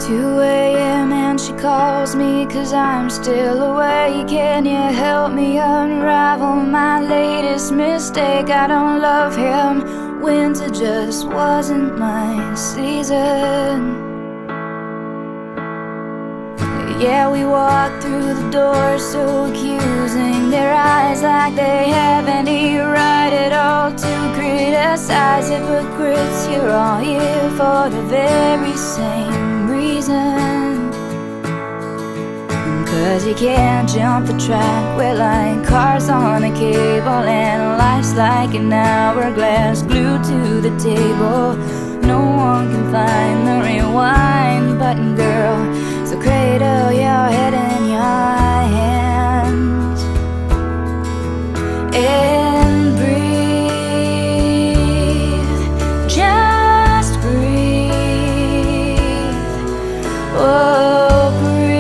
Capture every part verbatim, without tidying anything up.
two A M and she calls me cause I'm still awake. Can you help me unravel my latest mistake? I don't love him, winter just wasn't my season. Yeah, we walk through the door so accusing, their eyes like they have any right at all to criticize. Hypocrites, you're all here for the very same reason. Cause you can't jump the track, we're like cars on a cable, and life's like an hourglass glued to the table. No one can find the rewind button, girl, so cradle your head in your hands and breathe, just breathe. Oh,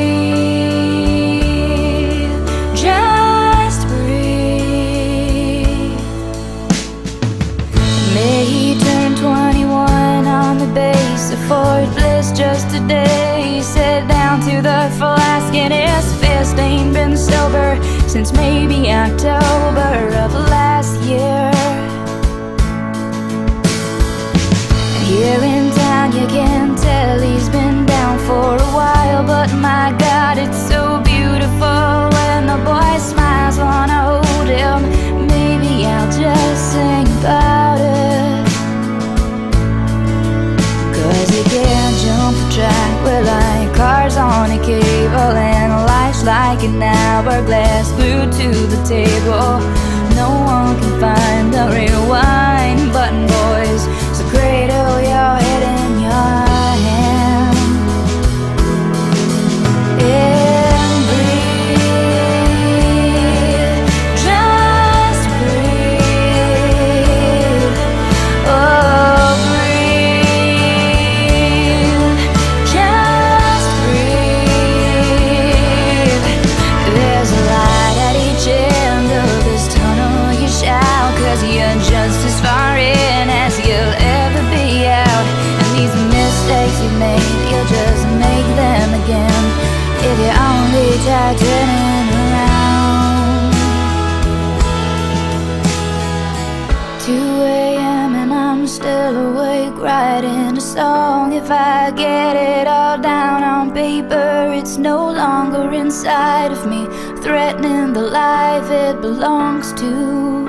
breathe, just breathe. May he turn twenty-one on the base of Fort Bliss just today. He sat down to the flask and his fist ain't been sober since maybe October of last year. Here in town you can tell he's been down for a while, but my God, it's so beautiful when the boy smiles. Wanna hold him, maybe I'll just sing about it. Cause you can't jump the track, we're like cars on a cable, and life's like an hourglass glued to the table. No one can find the rewind button, boys, so cradle your head in your hand and breathe, just breathe. Oh, breathe, just breathe. There's a light at each end of this tunnel you shout, cause you're just as far in as you'll ever be out. And these mistakes you made, you'll just make them again if you only try turning around. two A M and I'm still awake writing a song. If I get it all down on paper, it's no longer inside of me, threatening the life it belongs to.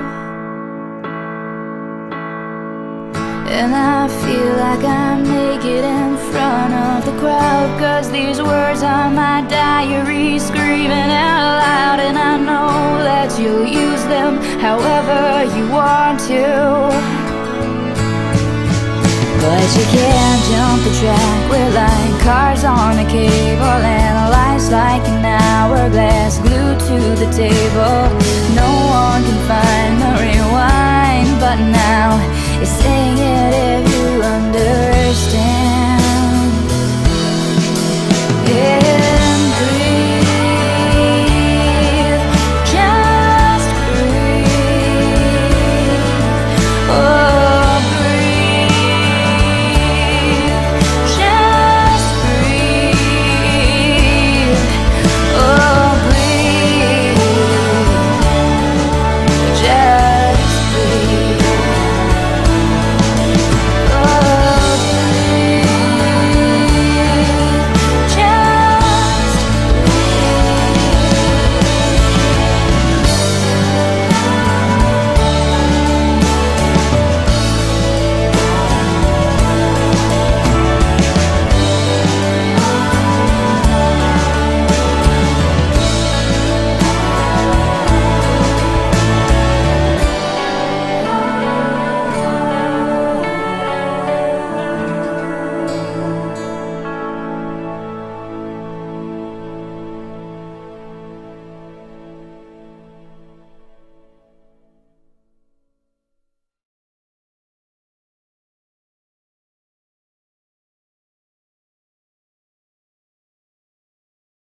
And I feel like I'm naked in front of the crowd, cause these words are my diary screaming out loud. And I know that you'll use them however you want to, but you can't jump the track, we're like cars on a cable, and life's like an hourglass glued to the table.